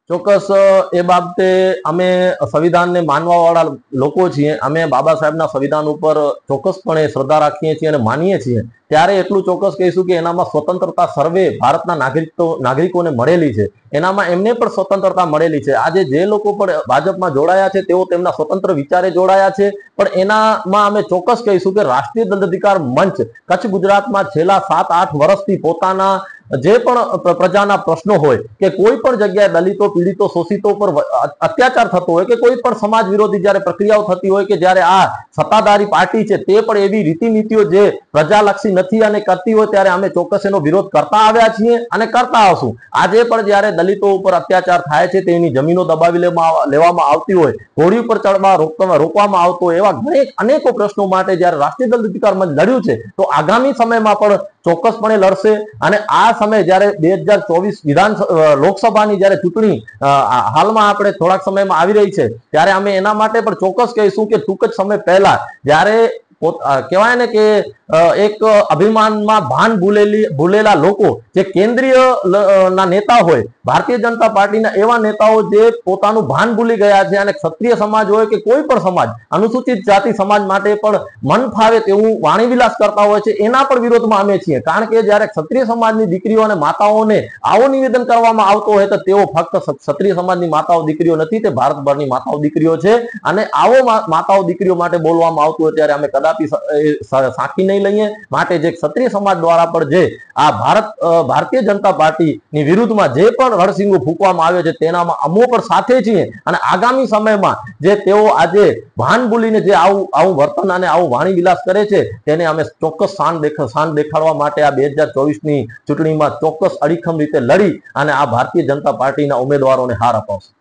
ચોક્કસ એ બાબતે અમે સંવિધાનને માનવાવાળા લોકો છીએ। અમે બાબા સાહેબના સંવિધાન ઉપર ચોક્કસપણે શ્રદ્ધા રાખીએ છીએ અને માનીએ છીએ। ત્યારે એટલું ચોક્કસ કહીશું કે એનામાં સ્વતંત્રતા સર્વે ભારતના નાગરિકોને મળેલી છે। એનામાં એમને પણ સ્વતંત્રતા મળેલી છે। આજે જે લોકો પણ ભાજપમાં જોડાયા છે તેઓ તેમના સ્વતંત્ર વિચારે જોડાયા છે, પણ એનામાં અમે ચોક્કસ કહીશું કે રાષ્ટ્રીય દંડાધિકાર મંચ કચ્છ ગુજરાતમાં છેલ્લા 7-8 વર્ષથી પોતાના જે પણ પ્રજાના પ્રશ્નો હોય કે કોઈ પણ જગ્યાએ દલિતો, પીડિતો, શોષિતો પર અત્યાચાર થતો હોય કે કોઈ પણ સમાજ વિરોધી જ્યારે પ્રક્રિયાઓ થતી હોય કે જ્યારે આ સત્તાધારી પાર્ટી છે તે પણ એવી રીતિનીતિઓ જે પ્રજાલક્ષી નથી અને કરતી હોય ત્યારે અમે ચોક્કસ એનો વિરોધ કરતા આવ્યા છીએ અને કરતા આવશું। આજે પણ જ્યારે દલિતો ઉપર અત્યાચાર થાય છે, તેની જમીનો દબાવી લેવામાં આવતી હોય, ઘોડી ઉપર ચડવા રોકવામાં આવતો હોય, એવા અનેકો પ્રશ્નો માટે જ્યારે રાષ્ટ્રીય દંડાધિકાર મંચ લડ્યું છે તો આગામી સમયમાં પણ ચોક્કસપણે લડશે। અને આ સમય જ્યારે 2024 લોકસભાની જ્યારે ચૂંટણી હાલમાં આપણે થોડાક સમયમાં આવી રહી છે ત્યારે અમે એના માટે પણ ચોક્કસ કહીશું કે ટૂંક જ સમય પહેલા જ્યારે કહેવાય ને કે એક અભિમાનમાં ભાન ભૂલેલા લોકો જે કેન્દ્રીય ના નેતા હોય, ભારતીય જનતા પાર્ટીના એવા નેતાઓ જે પોતાનું ભાન ભૂલી ગયા છે અને ક્ષત્રિય સમાજ હોય કે કોઈ પણ સમાજ, અનુસૂચિત જાતિ સમાજ માટે પણ મન ફાવે તેવું વાણીવિલાસ કરતા હોય છે, એના પણ વિરોધમાં અમે છીએ। કારણ કે જ્યારે ક્ષત્રિય સમાજની દીકરીઓ અને માતાઓને આવો નિવેદન કરવામાં આવતો હોય તો તેઓ ફક્ત ક્ષત્રિય સમાજની માતાઓ દીકરીઓ નથી, તે ભારતભરની માતાઓ દીકરીઓ છે। અને આવો માતાઓ દીકરીઓ માટે બોલવામાં આવતું હોય ત્યારે અમે કદાપી સાંખી નહીં લઈએ। માટે જે ક્ષત્રિય સમાજ દ્વારા પણ જે આ ભારતીય જનતા પાર્ટીની વિરુદ્ધમાં જે પણ રણસિંગો ફૂંકવામાં આવે છે તેનામાં અમો પણ સાથે છીએ। અને આગામી સમયમાં જે તેઓ આજે ભાન ભૂલીને જે આવું વર્તન અને આવું વાણી વિલાસ કરે છે તેને અમે ચોક્કસ શાન દેખાડવા માટે આ 2024ની ચૂંટણીમાં ચોક્કસ અડીખમ રીતે લડી અને આ ભારતીય જનતા પાર્ટીના ઉમેદવારોને હાર અપાવશું।